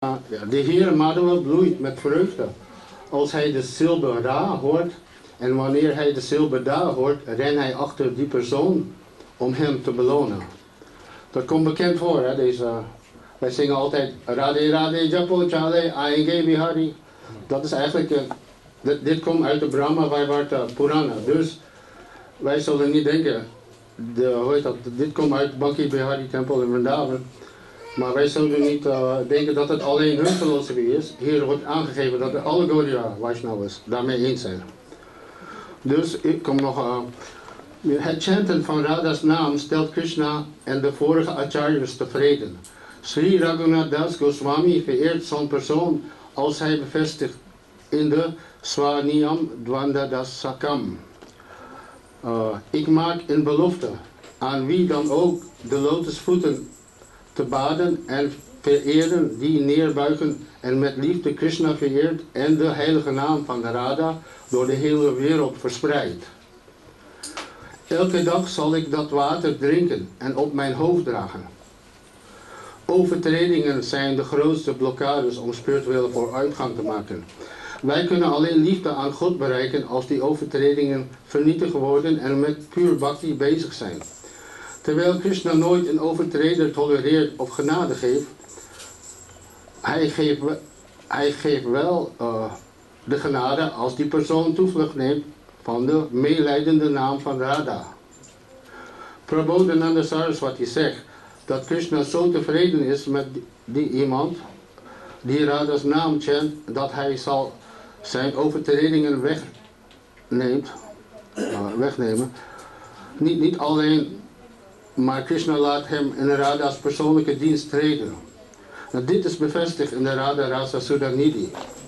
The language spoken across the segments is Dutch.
Ja, de Heer Madhava bloeit met vreugde als hij de zilver Ra hoort. En wanneer hij de zilver Da hoort, rent hij achter die persoon om hem te belonen. Dat komt bekend voor, hè, wij zingen altijd Radhe Radhe Japo Chale Aenge Bihari. Dat is eigenlijk, dit komt uit de Brahma Vaivarta Purana. Dus wij zullen niet denken, dit komt uit Bhakti Bihari Tempel in Vrindavan. Maar wij zullen niet denken dat het alleen hun filosofie is. Hier wordt aangegeven dat de alle Gaudiya Vaishnavas daarmee eens zijn. Dus ik kom nog. Het chanten van Radha's naam stelt Krishna en de vorige acharyas tevreden. Sri Raghunath Das Goswami vereert zo'n persoon als hij bevestigt in de Swaniyam Dvanda Das Sakam. Ik maak een belofte aan wie dan ook de lotusvoeten te baden en vereren die neerbuigen en met liefde Krishna vereert en de heilige naam van de Radha door de hele wereld verspreidt. Elke dag zal ik dat water drinken en op mijn hoofd dragen. Overtredingen zijn de grootste blokkades om spirituele vooruitgang te maken. Wij kunnen alleen liefde aan God bereiken als die overtredingen vernietigd worden en met puur bhakti bezig zijn. Terwijl Krishna nooit een overtreder tolereert of genade geeft, hij geeft wel de genade als die persoon toevlucht neemt van de meelijdende naam van Radha. Prabodhananda Saraswati zegt dat Krishna zo tevreden is met die iemand die Radha's naam chant, dat hij zal zijn overtredingen wegnemen. Niet alleen, maar Krishna laat hem in Radha's persoonlijke dienst treden. Nou, dit is bevestigd in de Radha Rasa Sudhanidhi.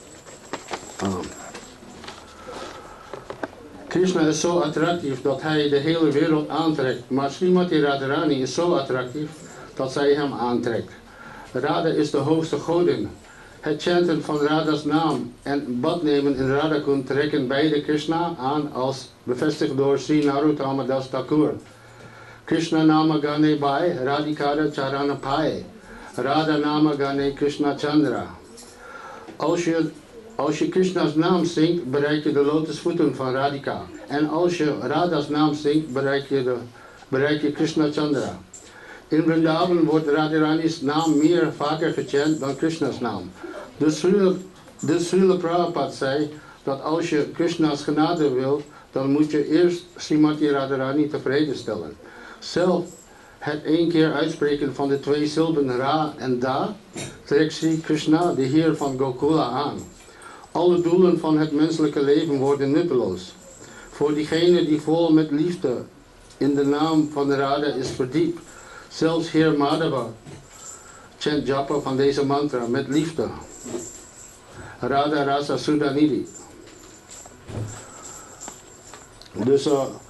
Krishna is zo attractief dat hij de hele wereld aantrekt, maar Srimati Radharani is zo attractief dat zij hem aantrekt. Radha is de hoogste godin. Het chanten van Radha's naam en bad nemen in Radhakund trekken beide Krishna aan als bevestigd door Sri Narottama Das Thakur. Krishna nama gane bai, Radhikara charana pai. Radha nama gane Krishna Chandra. Als je Krishna's naam zingt, bereik je de lotusvoeten van Radhika. En als je Radha's naam zingt, bereik je Krishna Chandra. In Vrindavan wordt Radharani's naam vaker gechant dan Krishna's naam. Dus Srila Prabhupada zei dat als je Krishna's genade wilt, dan moet je eerst Srimati Radharani tevreden stellen. Zelf het 1 keer uitspreken van de 2 silben Ra en Da trekt Sri Krishna, de Heer van Gokula, aan. Alle doelen van het menselijke leven worden nutteloos. Voor diegene die vol met liefde in de naam van de Radha is verdiept, zelfs Heer Madhava chant japa van deze mantra met liefde. Radha Rasa Sudhanidhi. Dus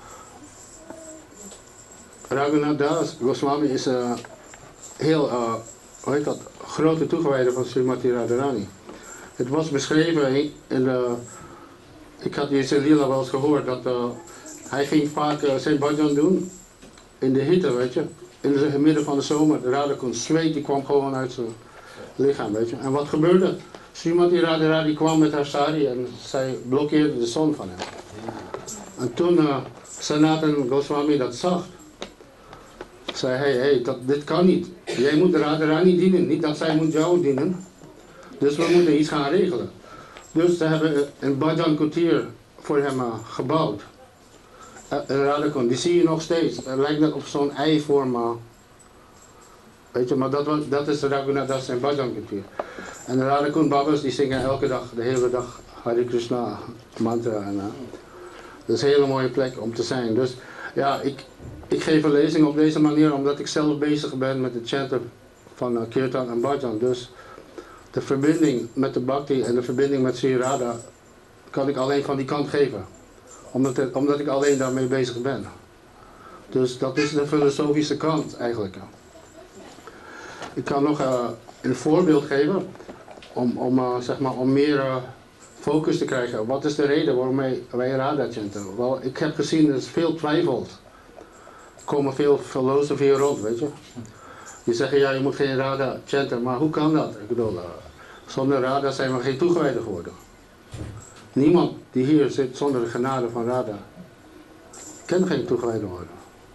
Raghunath Das Goswami is heel grote toegewijde van Srimati Radharani. Het was beschreven in de, ik had deze lila wel eens gehoord, dat hij ging vaak zijn bhajan doen in de hitte, weet je. In het midden van de zomer, de Radhakund, zweet die kwam gewoon uit zijn lichaam, weet je. En wat gebeurde? Srimati Radharani kwam met haar sari en zij blokkeerde de zon van hem. En toen Sanatan Goswami dat zag, zei hij, dit kan niet. Jij moet Radharani dienen, niet dat zij moet jou dienen. Dus we moeten iets gaan regelen. Dus ze hebben een bhajan kutir voor hem gebouwd. Een Radhakund, die zie je nog steeds. Het lijkt net op zo'n ei-vorm. Weet je, maar dat is Raghunath Das en bhajan kutir. En de Radhakund Babas die zingen elke dag, de hele dag Hare Krishna mantra. En, dat is een hele mooie plek om te zijn. Dus ja, ik geef een lezing op deze manier omdat ik zelf bezig ben met het chanten van Kirtan en bhajan. Dus de verbinding met de bhakti en de verbinding met Sri Radha kan ik alleen van die kant geven. Omdat ik alleen daarmee bezig ben. Dus dat is de filosofische kant eigenlijk. Ik kan nog een voorbeeld geven om meer focus te krijgen. Wat is de reden waarom wij Radha chanten? Wel, ik heb gezien dat er veel twijfelt. Er komen veel filosofieën rond, weet je. Die zeggen ja, je moet geen Radha chanten, maar hoe kan dat? Ik bedoel, Zonder Radha zijn we geen toegewijden geworden. Niemand die hier zit zonder de genade van Radha kan geen toegewijde worden.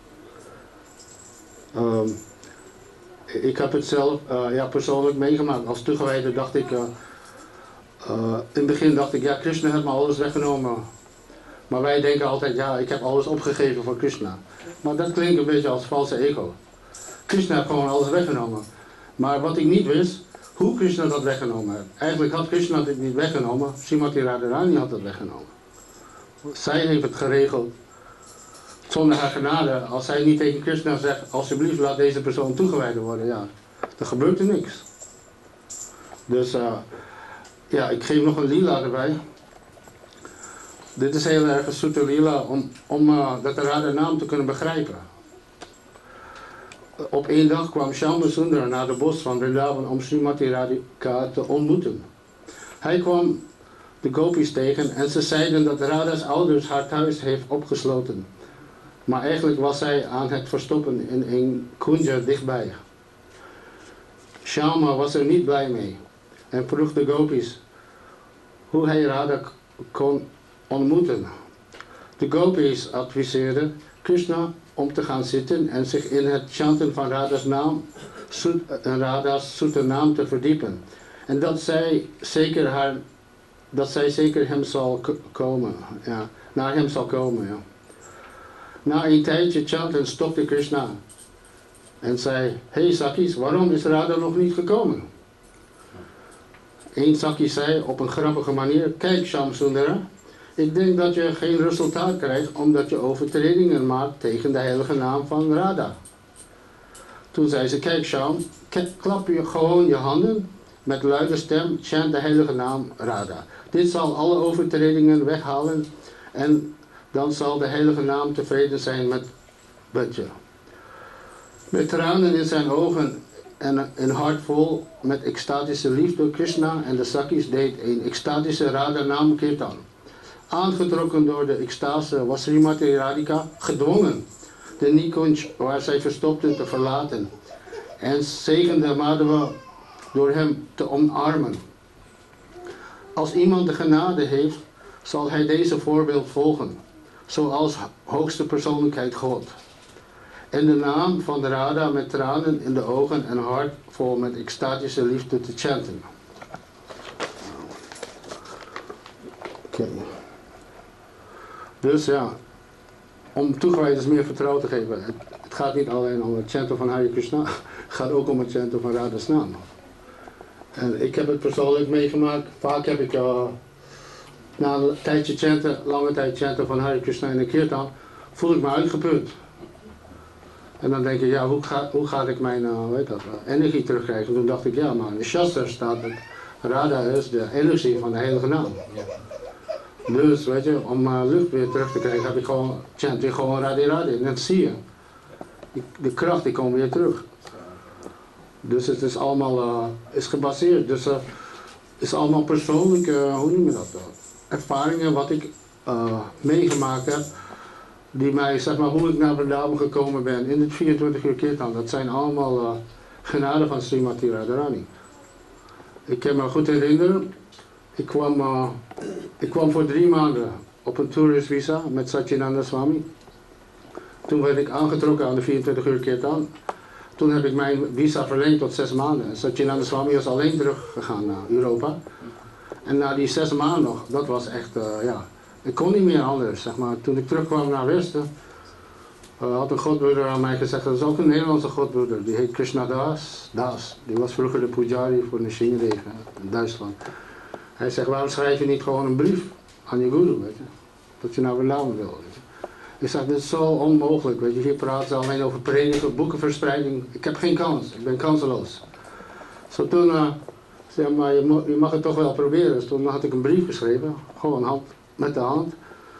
Ik heb het zelf persoonlijk meegemaakt. Als toegewijde dacht ik, in het begin dacht ik, ja, Krishna heeft me alles weggenomen. Maar wij denken altijd, ja, ik heb alles opgegeven voor Krishna. Maar dat klinkt een beetje als valse ego. Krishna heeft gewoon alles weggenomen. Maar wat ik niet wist, hoe Krishna dat weggenomen heeft. Eigenlijk had Krishna dit niet weggenomen, Srimati Radharani had dat weggenomen. Zij heeft het geregeld. Zonder haar genade, als zij niet tegen Krishna zegt, alsjeblieft laat deze persoon toegewijd worden, ja, dan gebeurt er niks. Dus ja, ik geef nog een lila erbij. Dit is heel erg een zoete lila om dat de Radha naam te kunnen begrijpen. Op één dag kwam Shama Sundar naar de bos van Vrindavan om Srimati Radhika te ontmoeten. Hij kwam de gopis tegen en ze zeiden dat Radha's ouders haar thuis heeft opgesloten. Maar eigenlijk was zij aan het verstoppen in een kunja dichtbij. Shama was er niet blij mee en vroeg de gopis hoe hij Radha kon ontmoeten. De gopis adviseerden Krishna om te gaan zitten en zich in het chanten van Radha's naam, Radha's zoete naam te verdiepen. En dat zij zeker hem zal komen, ja, naar hem zal komen. Ja. Na een tijdje chanten stopte Krishna en zei, hey Sakis, waarom is Radha nog niet gekomen? Eén Saki zei op een grappige manier, kijk Shamsundara, ik denk dat je geen resultaat krijgt omdat je overtredingen maakt tegen de heilige naam van Radha. Toen zei ze, kijk Sham, klap je gewoon je handen met luide stem, chant de heilige naam Radha. Dit zal alle overtredingen weghalen en dan zal de heilige naam tevreden zijn met je. Met tranen in zijn ogen en een hart vol met extatische liefde, Krishna en de Sakis deed een extatische Radha naam Kirtan. Aangetrokken door de extase was Srimati Radhika gedwongen de Nikunj waar zij verstopte te verlaten en zegende Madhava door hem te omarmen. Als iemand de genade heeft, zal hij deze voorbeeld volgen, zoals hoogste persoonlijkheid God. En de naam van de Radha met tranen in de ogen en hart vol met extatische liefde te chanten. Okay. Dus ja, om toegewijders meer vertrouwen te geven. Het gaat niet alleen om het chanten van Hare Krishna, het gaat ook om het chanten van Radha's naam. En ik heb het persoonlijk meegemaakt. Vaak heb ik na een tijdje chanten, lange tijd chanten van Hare Krishna in de Kirtan, voel ik me uitgeput. En dan denk ik, ja, hoe ga ik mijn energie terugkrijgen? Toen dacht ik, ja maar in de Shastra staat dat Radha is de energie van de heilige naam. Dus weet je, om lucht weer terug te krijgen, heb ik chant weer gewoon Radhe Radhe. Net zie je. De kracht die komt weer terug. Dus het is allemaal is gebaseerd. Dus het is allemaal persoonlijke, hoe noem je dat? Ervaringen wat ik meegemaakt heb. Die mij, zeg maar, hoe ik naar Vrindavan gekomen ben in het 24 uur Kirtan. Dat zijn allemaal genade van Srimati Radharani. Ik kan me goed herinneren. Ik kwam voor 3 maanden op een toeristvisa met Satyananda Swami. Toen werd ik aangetrokken aan de 24 uur Kirtan. Toen heb ik mijn visa verlengd tot 6 maanden. Satyananda Swami was alleen teruggegaan naar Europa. En na die 6 maanden nog, dat was echt, ja, ik kon niet meer anders, zeg maar. Toen ik terugkwam naar Westen, had een godbroeder aan mij gezegd, dat is ook een Nederlandse godbroeder, die heet Krishna Das. Die was vroeger de pujari voor Nishingrege in Duitsland. Hij zegt, waarom schrijf je niet gewoon een brief aan je guru, weet je, dat je naar Vrindavan wil, weet je. Ik zeg, dit is zo onmogelijk, weet je, hier praten ze alleen over prediken, boekenverspreiding, ik heb geen kans, ik ben kanseloos. Zo toen, zeg maar, je mag het toch wel proberen, dus toen had ik een brief geschreven, gewoon met de hand.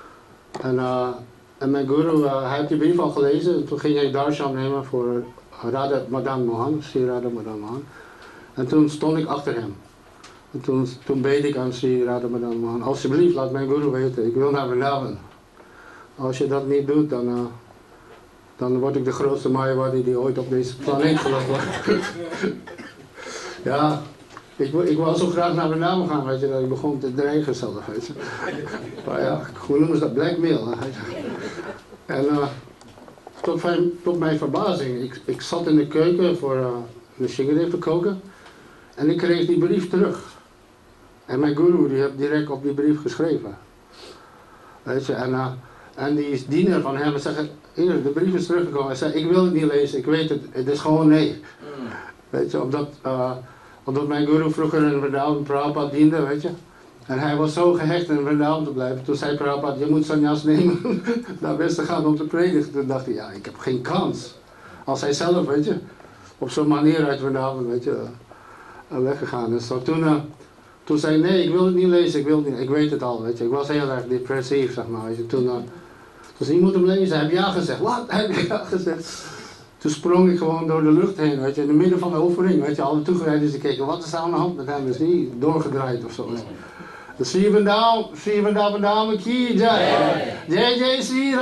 En mijn guru, hij heeft die brief al gelezen, en toen ging hij darshan nemen voor Radha Madan Mohan, Sri Radha Madan Mohan. En toen stond ik achter hem. En toen beed ik aan Sri Radha Madan Mohan, alsjeblieft laat mijn guru weten, ik wil naar Vrindavan. Als je dat niet doet, dan word ik de grootste Mayavadi die ooit op deze planeet gelegd wordt. Ja, Ik wou zo graag naar Vrindavan gaan, weet je, dat ik begon te dreigen zelf, weet je. Maar ja, hoe noemen ze dat? Blackmail, weet je. En tot mijn verbazing, ik zat in de keuken voor de shingere te koken en ik kreeg die brief terug. En mijn guru die heeft direct op die brief geschreven. Weet je, en die diener van hem zegt, hier, de brief is teruggekomen. Hij zei, ik wil het niet lezen, ik weet het, het is gewoon nee. Weet je, omdat mijn guru vroeger in Vrindavan Prabhupada diende, weet je. En hij was zo gehecht in Vrindavan te blijven. Toen zei Prabhupada, je moet sannyas nemen naar Westen gaan om te prediken. Toen dacht hij, ja, ik heb geen kans. Als hij zelf, weet je, op zo'n manier uit Vrindavan, weet je, weggegaan is. So, toen zei hij, nee, ik wil het niet lezen, ik weet het al, weet je. Ik was heel erg depressief, zeg maar, weet je. Toen zei je moet hem lezen, heb je ja gezegd? Wat? Heb je ja gezegd? Toen sprong ik gewoon door de lucht heen, weet je, in het midden van de overing, weet je. Alle toegewijders die keken, wat is er aan de hand met hem? Is niet doorgedraaid of zo. De Sri Vrindavan ki jai, jai jai Sri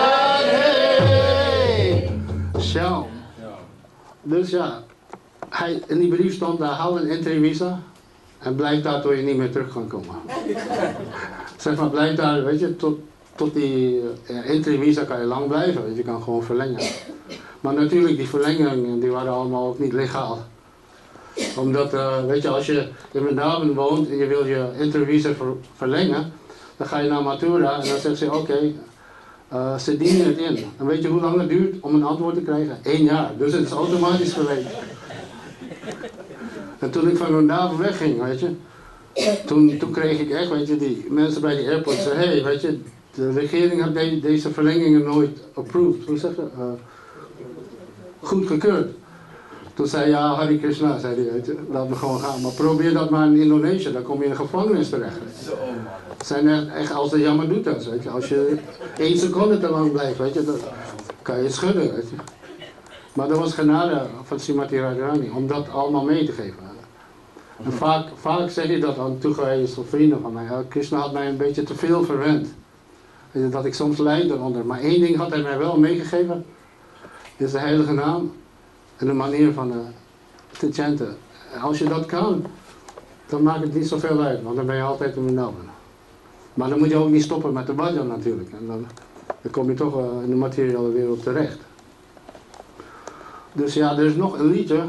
Radhe. Zo. Dus ja, in die brief stond, daar haal een entry visa en blijf daar tot je niet meer terug kan komen. Zeg maar, blijf daar, weet je, tot die entry visa kan je lang blijven, weet je, je kan gewoon verlengen. Maar natuurlijk, die verlengingen, die waren allemaal ook niet legaal. Omdat, weet je, als je in Vrindavan woont en je wil je intervisa verlengen, dan ga je naar Mathura en dan zegt ze, oké, ze dienen het in. En weet je hoe lang het duurt om een antwoord te krijgen? 1 jaar. Dus het is automatisch verlengd. En toen ik van Vrindavan wegging, weet je, toen kreeg ik echt, weet je, die mensen bij die airport zeiden, hey, weet je, de regering heeft deze verlengingen nooit approved. Hoe zeg je? Goedgekeurd. Toen zei ja, Hare Krishna, zei hij, weet je, laat me gewoon gaan. Maar probeer dat maar in Indonesië, dan kom je in de gevangenis terecht. Het zijn echt als de Yamadutas, weet je. Als je 1 seconde te lang blijft, weet je, dan kan je schudden, weet je. Maar er was genade van Srimati Radharani om dat allemaal mee te geven. En vaak zeg je dat aan toegewijde vrienden van mij. Krishna had mij een beetje te veel verwend. Weet je, dat ik soms lijd eronder. Maar 1 ding had hij mij wel meegegeven. Dit is de heilige naam. En de manier van te chanten. Als je dat kan, dan maakt het niet zoveel uit, want dan ben je altijd in Vrindavan. Maar dan moet je ook niet stoppen met de bhajan natuurlijk. En dan kom je toch in de materiële wereld terecht. Dus ja, er is nog een liedje.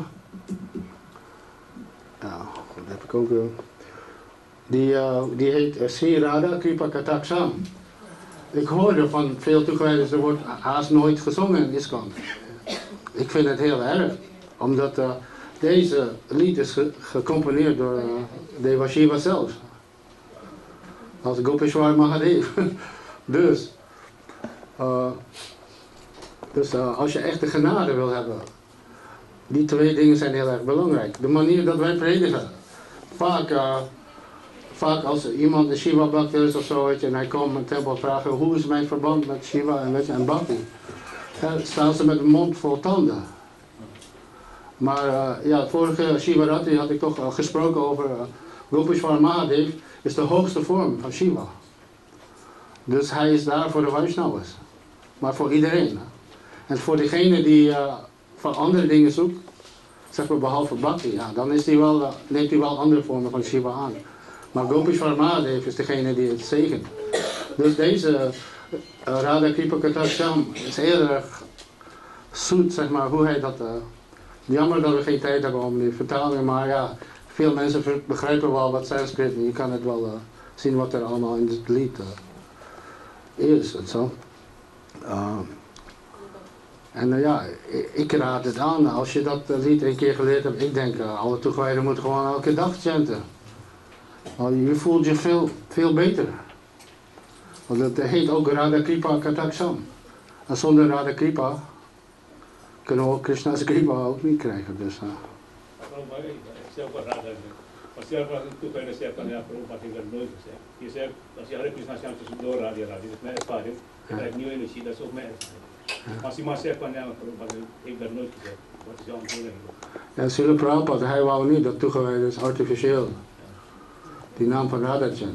Ja, dat heb ik ook wel. Die heet Sri Radha Kripa Kataksam. Ik hoorde van veel toegewijders, er wordt haast nooit gezongen in ISKCON. Ik vind het heel erg, omdat deze lied is gecomponeerd door Deva Shiva zelf. Als Gopeshwar Mahadev. Dus als je echt de genade wil hebben, die 2 dingen zijn heel erg belangrijk. De manier dat wij prediken. Vaak als iemand een Shiva Bhakt is of zo, weet je, en hij komt in een tempel vragen, hoe is mijn verband met Shiva en Bhakti? Staan ze met een mond vol tanden. Maar ja, vorige Shivaratri had ik toch al gesproken over Gopeshwar Mahadev is de hoogste vorm van Shiva. Dus hij is daar voor de Vaishnavas. Maar voor iedereen. En voor degene die van andere dingen zoekt, zeg maar behalve Bhakti, ja, dan is neemt hij wel andere vormen van Shiva aan. Maar Gopeshwar Mahadev is degene die het zegent. Dus deze Radha Kripa Kataksam is heel erg zoet, zeg maar, hoe hij dat... jammer dat we geen tijd hebben om die vertalingen, maar ja, veel mensen begrijpen wel wat Sanskrit en je kan het wel zien wat er allemaal in dit lied is en zo. Ja, ik raad het aan, als je dat lied 1 keer geleerd hebt, ik denk alle toegewijden moeten gewoon elke dag chanten. Je voelt je veel beter. Want het heet ook Radha Kripa Kataksam. En zonder Radha Kripa kunnen we ook Krishna's Kripa ook niet krijgen. Dus, Als je toegewijden zegt van ja, Prabhupada heeft dat nooit gezegd. Je zegt, als je Hare Krishna chant door Radha, dat is mijn ervaring. Je krijgt nieuwe energie, dat is ook mijn ervaring. Als je maar zegt van ja, Prabhupada heeft dat nooit gezegd. Wat is jouw antwoord? Ja, Srila Prabhupada, hij wou niet dat toegewijden is artificieel. Die naam van Radha chant.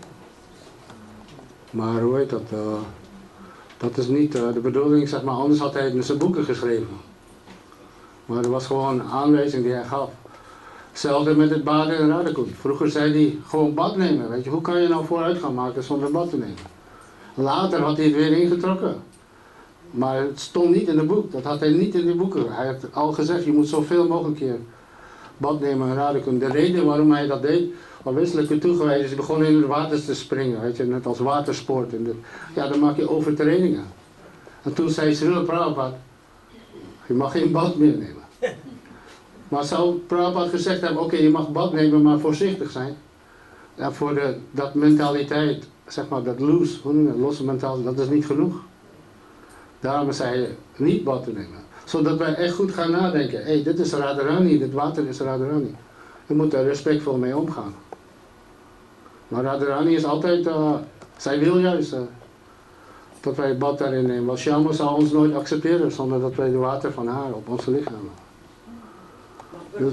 Maar hoe heet dat? Dat is niet de bedoeling, zeg maar, anders had hij het in zijn boeken geschreven. Maar er was gewoon een aanwijzing die hij gaf. Hetzelfde met het baden in Radakund. Vroeger zei hij gewoon bad nemen. Weet je, hoe kan je nou vooruit gaan maken zonder bad te nemen? Later had hij het weer ingetrokken. Maar het stond niet in het boek. Dat had hij niet in de boeken. Hij had al gezegd, je moet zoveel mogelijk keer bad nemen in Radakund. De reden waarom hij dat deed, was wisselijk toegewijd is, hij begon in het water te springen. Weet je, net als watersport. Ja, dan maak je overtredingen. En toen zei Srila Prabhupada, je mag geen bad meer nemen. Maar zou Prabhupada gezegd hebben, oké, je mag bad nemen, maar voorzichtig zijn. Ja, voor dat mentaliteit, zeg maar, dat losse mentaliteit, dat is niet genoeg. Daarom zei hij niet bad te nemen. Zodat wij echt goed gaan nadenken. Hé, dit is Radharani, dit water is Radharani. Je moet er respectvol mee omgaan. Maar Radharani is altijd, zij wil juist dat wij bad daarin nemen. Want Shama zou ons nooit accepteren zonder dat wij de water van haar op ons lichaam hebben. Dus,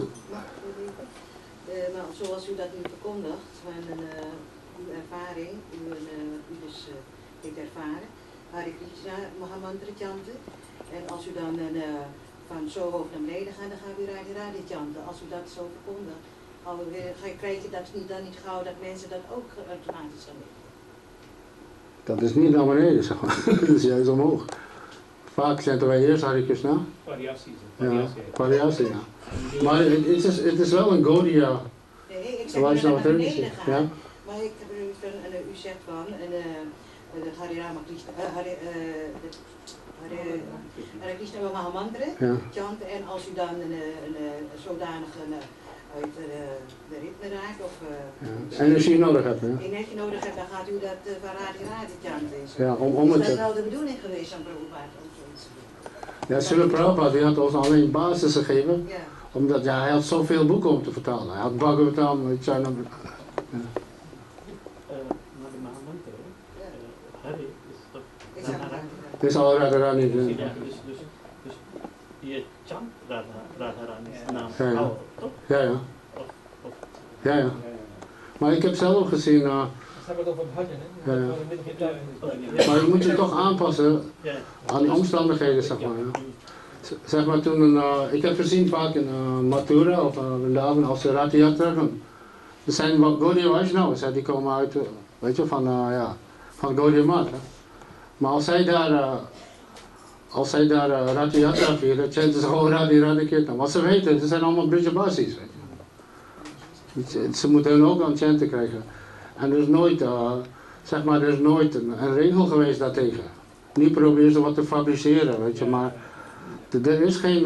nou, zoals u dat nu verkondigt, van uw ervaring, u dus heeft ervaren, Hare Krishna, Mahamantra chanten. En als u dan van zo hoog naar beneden gaat, dan gaat u Radhe Radhe chanten. Als u dat zo verkondigt, krijg je dat dan niet gauw dat mensen dat ook automatisch gaan doen? Dat is niet naar beneden, zeg maar. Dat is juist omhoog. Vaak zetten wij eerst Hare Krishna. Variatie. Ja, variatie, ja. Maar het is wel een Gaudiya. Nee, ik zeg dat naar beneden gaat. Ja? Maar u zegt van, het Hare Rama Krishna, Hare Krishna Mahamantra chanten, en als u dan een zodanig uit de ritme raakt of energie nodig hebt, energie nodig hebt, dan gaat u dat van Radhe Radhe chanten. Ja, is dat wel de bedoeling geweest van Prabhupada om zoiets te doen? Ja, Srila Prabhupada die had ons alleen basis gegeven, ja. Omdat hij had zoveel boeken om te vertalen. Hij had Bhagavatam, China. Het is al Radharani. Dus je chant Radharani's naam, toch? Ja. Ja. Maar ik heb zelf gezien. Dat hebben we het over bhajan, hè? Maar je moet je toch aanpassen aan die omstandigheden, zeg maar. Zeg maar toen, ik heb gezien vaak in Mathura of Vrindavan als Ratha Yatra doen. Er zijn wat Gaudiya Vaishnavas, die komen uit, weet je, van Gaudiya Math. Maar als zij daar Ratha Yatra vieren, chanten ze gewoon Radhe Radhe Kirtan. Wat ze weten, ze zijn allemaal Brijabasis, weet je. Ze moeten hun ook aan chanten krijgen. En er is nooit, er is nooit een regel geweest daartegen. Niet proberen ze wat te fabriceren, weet je, maar er is geen,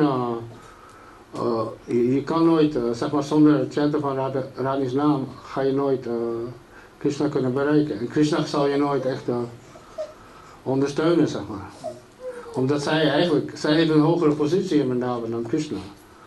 je kan nooit, zonder het chanten van Radhi's naam, ga je nooit Krishna kunnen bereiken. En Krishna zal je nooit echt ondersteunen, zeg maar. Omdat zij heeft een hogere positie in Vrindavan dan Krishna.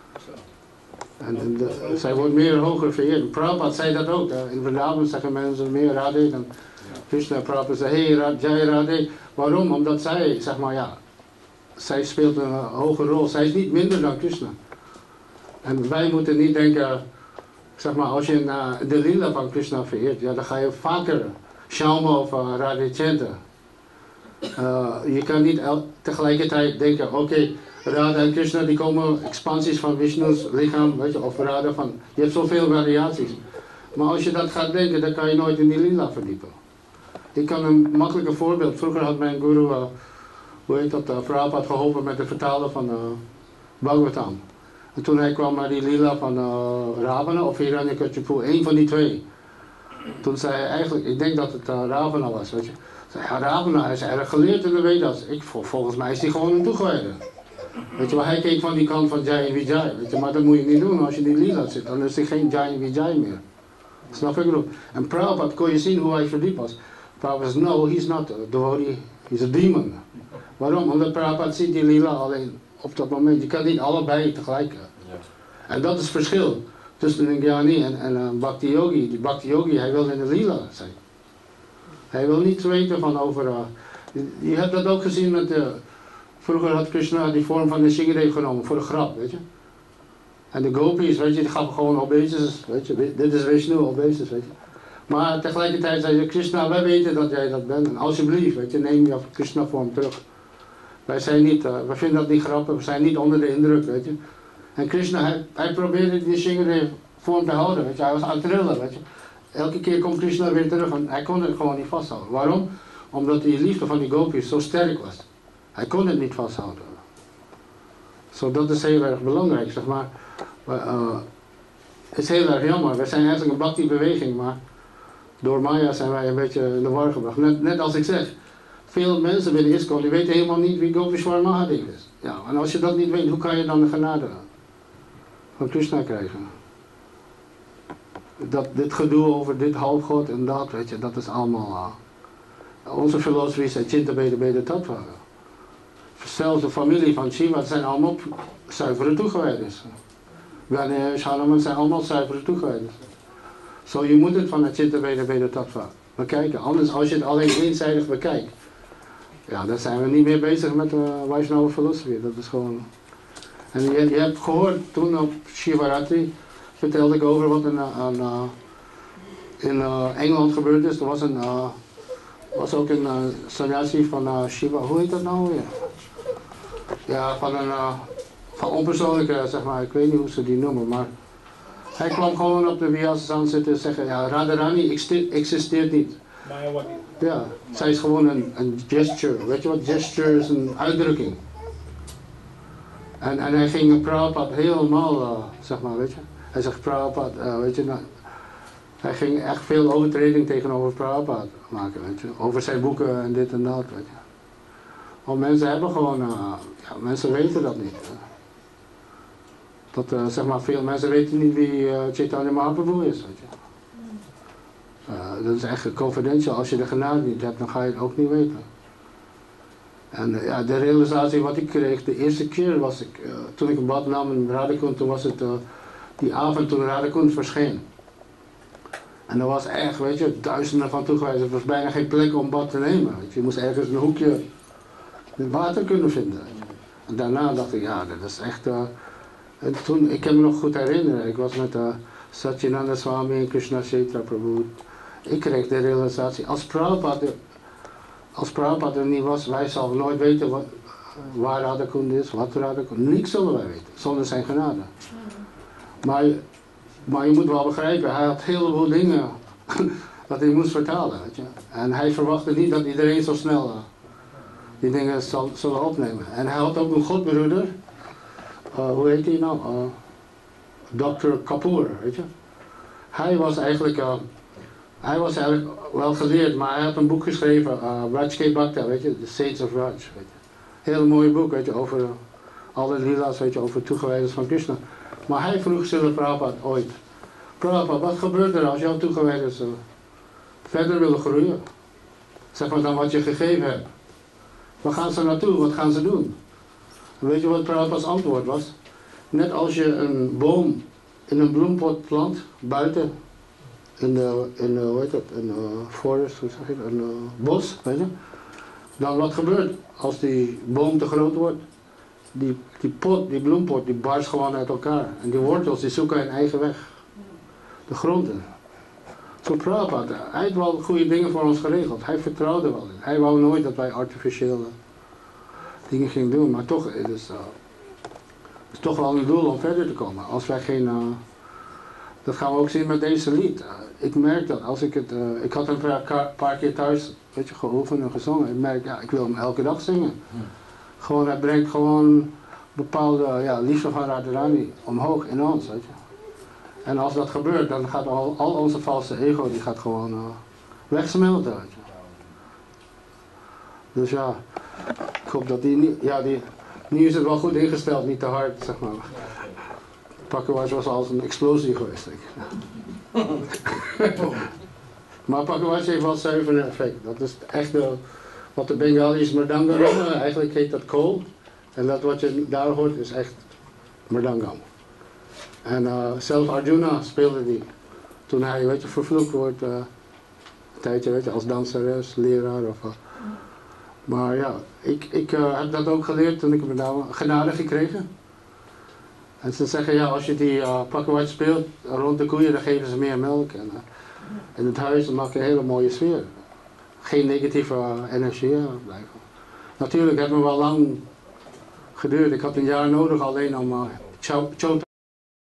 En zij wordt meer hoger vereerd. Prabhupada zei dat ook. In Vrindavan zeggen mensen meer Radhe dan Krishna. Prabhupada zei, hey Jai Radhe. Waarom? Omdat zij, zij speelt een hoge rol. Zij is niet minder dan Krishna. En wij moeten niet denken, als je de lila van Krishna vereert, ja, dan ga je vaker Shyama of Radhe chanten. Je kan niet tegelijkertijd denken, oké, Radha en Krishna die komen expansies van Vishnu's lichaam, weet je, of Radha van, je hebt zoveel variaties. Maar als je dat gaat denken, dan kan je nooit in die lila verdiepen. Ik kan een makkelijke voorbeeld, vroeger had mijn guru, Prabhupada geholpen met het vertalen van Bhagavatam. En toen hij kwam naar die lila van Ravana of Hiranyakashipu, één van die twee. Toen zei hij eigenlijk, ik denk dat het Ravana was, weet je. Zei, ja, Ravana is erg geleerd in de Vedas. Volgens mij is hij gewoon een toegewijde. Weet je wel, hij keek van die kant van Jai en Vijay, weet je, maar dat moet je niet doen als je in die lila zit, dan is hij geen Jai en Vijay meer. Snap ik erop? En Prabhupada kon je zien hoe hij verdiept was. Prabhupada zei, no, he's not a devotee, he's a demon. Waarom? Omdat Prabhupada ziet die lila alleen op dat moment. Je kan niet allebei tegelijk. En dat is het verschil tussen een Jnani en een Bhakti Yogi. Die Bhakti Yogi, hij wil in de lila zijn. Hij wil niets weten van over... je hebt dat ook gezien met... vroeger had Krishna die vorm van de Shingadev genomen, voor de grap, weet je. En de gopis, weet je, die gaven gewoon obeses, weet je. Dit is Vishnu, obeses, weet je. Maar tegelijkertijd zei ze, Krishna, wij weten dat jij dat bent. En alsjeblieft, weet je, neem je Krishna vorm terug. Wij zijn niet, we vinden dat niet grappig, we zijn niet onder de indruk, weet je. En Krishna, hij probeerde die Shingadev voor hem te houden, weet je. Hij was aan het trillen, weet je. Elke keer komt Krishna weer terug en hij kon het gewoon niet vasthouden. Waarom? Omdat die liefde van die gopis zo sterk was. Hij kon het niet vasthouden. Dat is heel erg belangrijk, zeg maar. Het is heel erg jammer, we zijn eigenlijk een bhakti-beweging, maar door Maya zijn wij een beetje in de war gebracht. Net als ik zeg, veel mensen binnen ISKCON die weten helemaal niet wie Gopeshwar Mahadev is. Ja, en als je dat niet weet, hoe kan je dan de genade van Krishna krijgen? Dit gedoe over dit halfgod en dat, weet je, dat is allemaal... onze filosofie is Chinta Beda Beda Tattva. Zelfs de familie van Shiva, het zijn allemaal zuivere toegewijders. Ganesh, Hanuman zijn allemaal zuivere toegewijders. Je moet het van Chinta Beda Beda Tattva bekijken. Anders, als je het alleen eenzijdig bekijkt, ja, dan zijn we niet meer bezig met de Vaishnava filosofie. Dat is gewoon... En je hebt gehoord, toen op Shivaratri vertelde ik over wat in Engeland gebeurd is. Er was ook een sannyasi van Shiva, hoe heet dat nou weer? Ja, van onpersoonlijke, zeg maar, ik weet niet hoe ze die noemen, maar hij kwam gewoon op de Vyasa zitten en zeggen, ja, Radharani existeert niet. Ja, zij is gewoon een gesture, weet je wat, gesture is een uitdrukking. En hij ging Prabhupada helemaal, zeg maar, weet je. Hij zegt Prabhupada, weet je, nou, hij ging echt veel overtreding tegenover Prabhupada maken, weet je. Over zijn boeken en dit en dat, weet je. Want mensen hebben gewoon, ja, mensen weten dat niet. Zeg maar, veel mensen weten niet wie Chaitanya Mahaprabhu is, weet je. Dat is echt confidential. Als je de genade niet hebt, dan ga je het ook niet weten. En ja, de realisatie wat ik kreeg, de eerste keer was ik, toen ik een bad nam in Radhakund, toen was het die avond toen Radhakund verscheen. En er was echt, weet je, duizenden van toegewezen. Er was bijna geen plek om bad te nemen. Weet je. Je moest ergens een hoekje met water kunnen vinden. En daarna dacht ik, ja, dat is echt... en toen, ik kan me nog goed herinneren, ik was met Satyananda Swami en Krishna Chaitra Prabhu. Ik kreeg de realisatie, als Prabhupada er niet was, wij zouden nooit weten waar Radhakund is, wat Radhakund is. Niks zullen wij weten, zonder zijn genade. Maar je moet wel begrijpen, hij had een heleboel dingen dat hij moest vertalen. Weet je. En hij verwachtte niet dat iedereen zo snel die dingen zullen opnemen. En hij had ook een godbroeder, hoe heet hij nou? Dr. Kapoor, weet je. Hij was eigenlijk wel geleerd, maar hij had een boek geschreven, Rajke Bhakta, weet je, The Saints of Raj. Weet je. Heel mooi boek, weet je, over alle lila's, weet je, over toegewijders van Krishna. Maar hij vroeg Srila Prabhupada ooit, Prabhupada, wat gebeurt er als jouw toegewijders verder willen groeien? Zeg maar dan wat je gegeven hebt. Waar gaan ze naartoe? Wat gaan ze doen? En weet je wat Prabhupada's antwoord was? Net als je een boom in een bloempot plant, buiten, in hoe heet dat, een forest, hoe zeg je dat, een bos, weet je. Dan wat gebeurt als die boom te groot wordt? Die bloempot, die barst gewoon uit elkaar. En die wortels, die zoeken hun eigen weg. De grond in. Zo Prabhupada, hij had wel goede dingen voor ons geregeld. Hij vertrouwde wel in. Hij wou nooit dat wij artificiële dingen gingen doen. Maar toch, het is toch wel een doel om verder te komen. Als wij geen... dat gaan we ook zien met deze lied. Ik merk dat als ik het... ik had een paar keer thuis, weet je, geoefend en gezongen. Ik merk, ja, ik wil hem elke dag zingen. Gewoon, het brengt gewoon bepaalde liefde van Radharani omhoog in ons, weet je. En als dat gebeurt, dan gaat al onze valse ego, die gaat gewoon wegsmelten, weet je. Dus ja, ik hoop dat nu is het wel goed ingesteld, niet te hard, zeg maar. Pakkenwas was als een explosie geweest, denk ik. Maar Pakkenwas heeft wel zuiver effect. Dat is echt wat de Bengalis Mridangam noemen. Eigenlijk heet dat kool. En dat wat je daar hoort is echt Mridangam. En zelfs Arjuna speelde die. Toen hij, weet je, vervloekt wordt. Een tijdje, weet je, als danseres, leraar of wat. Maar ja, ik heb dat ook geleerd toen ik genade gekregen. En ze zeggen, ja, als je die Pakkenwas speelt rond de koeien, dan geven ze meer melk. En in het huis dan maak je een hele mooie sfeer. Geen negatieve energie blijven. Natuurlijk heeft me wel lang geduurd. Ik had een jaar nodig alleen om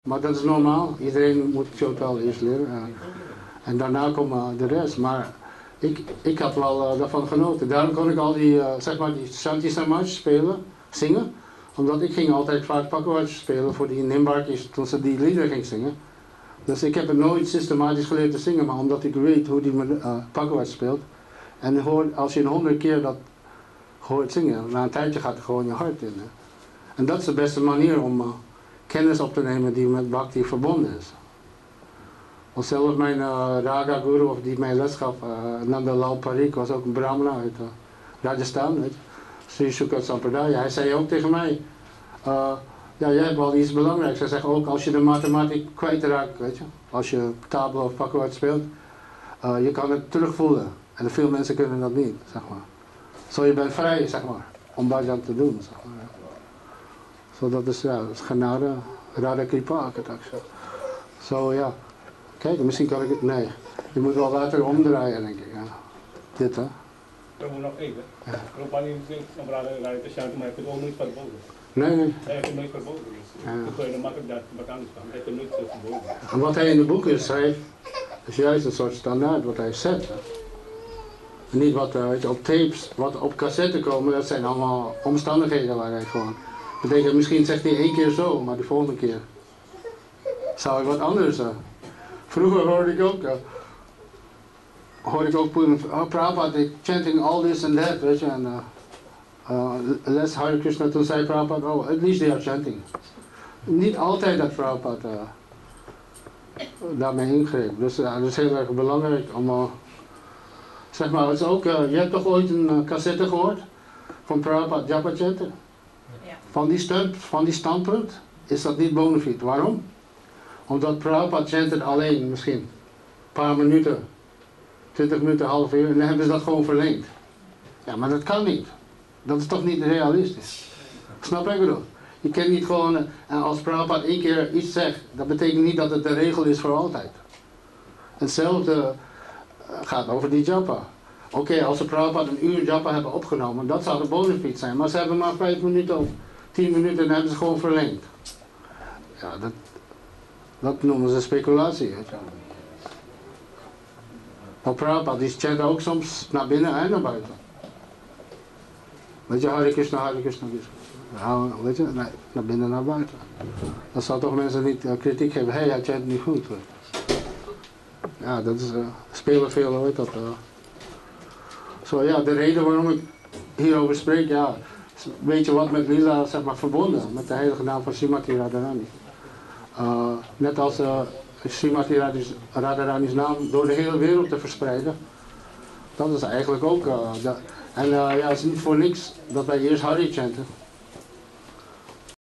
Maar dat is normaal. Iedereen moet het Chotal eerst leren. En daarna komt de rest. Maar ik had wel daarvan genoten. Daarom kon ik al die, zeg maar, die Shanti Samaj spelen, zingen. Omdat ik ging altijd vaak Pakwaj spelen voor die Nimbarkis toen ze die lieder ging zingen. Dus ik heb het nooit systematisch geleerd te zingen, maar omdat ik weet hoe die Pakwaj speelt. En als je 100 keer dat hoort zingen, na een tijdje gaat het gewoon je hart in. Hè. En dat is de beste manier om kennis op te nemen die met Bhakti verbonden is. Want zelfs mijn Raga Guru, of die mij les gaf, Nandalal Parikh, was ook een Brahmana uit Rajasthan, weet je. Sri Shukra Sampradaya. Hij zei ook tegen mij, ja, jij hebt wel iets belangrijks. Hij zegt ook, als je de mathematiek kwijtraakt, weet je, als je tabla of Pakwaj speelt, je kan het terugvoelen. En veel mensen kunnen dat niet, zeg maar. Zo je bent vrij, zeg maar, om bhajan te doen, zeg maar. Zo dat is, ja, dat is genade, Radha Kripa, ik het ook zo. Zo, ja. Kijk, misschien kan ik het, nee. Je moet wel later omdraaien, denk ik, ja. Dit, hè. Ik moet nog even. Rupa niet om Radha te shanti, maar ik heb het ook nooit verboden. Nee. Hij heeft het nooit verboden. Ik kan je makkelijk dat bekend staan. Hij heeft het nooit verboden. En wat hij in de boeken schrijft, is juist een soort standaard wat hij zet. Hè. Niet wat weet je, op tapes, wat op cassetten komen, dat zijn allemaal omstandigheden waar hij gewoon. Dat betekent, misschien zegt hij 1 keer zo, maar de volgende keer zou hij wat anders. Vroeger hoorde ik ook Prabhupada chanting all this and that, weet je, en les Hare Krishna, toen zei Prabhupada, oh, at least they are chanting. Niet altijd dat Prabhupada daarmee ingreep, dus dat is heel erg belangrijk om, zeg maar, het is ook, je hebt toch ooit een cassette gehoord van Prabhupada Japa chanten? Van die standpunt is dat niet bona fide. Waarom? Omdat Prabhupada chantet alleen misschien een paar minuten, 20 minuten, half uur, en dan hebben ze dat gewoon verlengd. Ja, maar dat kan niet. Dat is toch niet realistisch. Snap ik bedoel? Je kan niet gewoon, en als Prabhupada 1 keer iets zegt, dat betekent niet dat het de regel is voor altijd. Hetzelfde gaat over die japa. Oké, als ze Prabhupada 1 uur japa hebben opgenomen, dat zou de bona fide zijn, maar ze hebben maar 5 minuten of 10 minuten en hebben ze gewoon verlengd. Ja, dat noemen ze speculatie. Weet je. Maar Prabhupada die chant ook soms naar binnen en naar buiten. Weet je, Hare Krishna, Hare Krishna, Krishna. Ja, weet je, nee, naar binnen en naar buiten. Dan zou toch mensen niet kritiek geven, hé, hij chant niet goed. Ja, dat is, spelen veel, weet dat. Zo ja, de reden waarom ik hierover spreek, ja, weet je wat met Lila, zeg maar, verbonden, met de heilige naam van Srimati Radharani. Net als Srimati Radharani's naam door de hele wereld te verspreiden. Dat is eigenlijk ook, en ja, het is niet voor niks dat wij eerst Hari chanten.